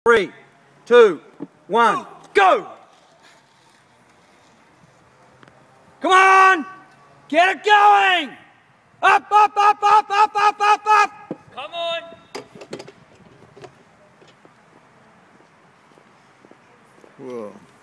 3, 2, 1, go! Come on! Get it going! Up, up, up, up, up, up, up, up! Come on! Whoa.